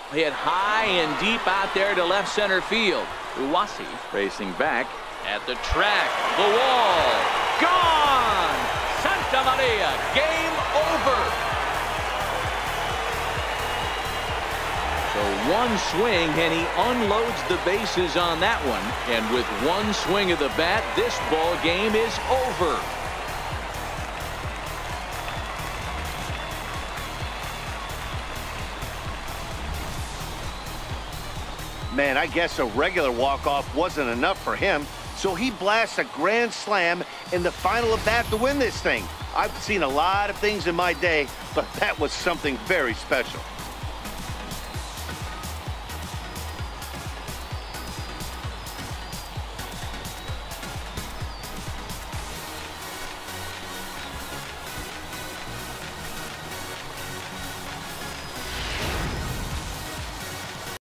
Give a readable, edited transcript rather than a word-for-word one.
Hit high and deep out there to left center field. Uwasi racing back at the track. The wall. Gone! Santa Maria. Game over. So one swing and he unloads the bases on that one. And with one swing of the bat, this ball game is over. Man, I guess a regular walk-off wasn't enough for him, so he blasts a grand slam in the final at bat to win this thing. I've seen a lot of things in my day, but that was something very special.